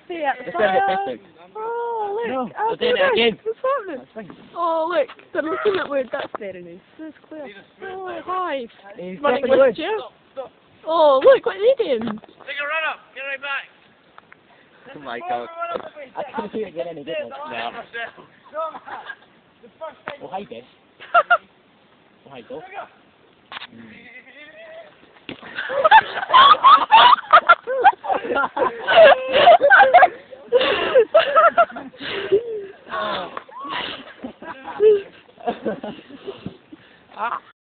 Yeah. Just let it Oh, look. No, Oh, we're doing it again. What's happening? That's fine. Oh, look. They're looking at where that's very nice. That's clear. Oh, hi. He's Running stepping with loose. you. Oh, look. What are they doing? Take a run up. Get right back. Oh my god. I couldn't see it get any different. No. We'll hide it. We'll hide it.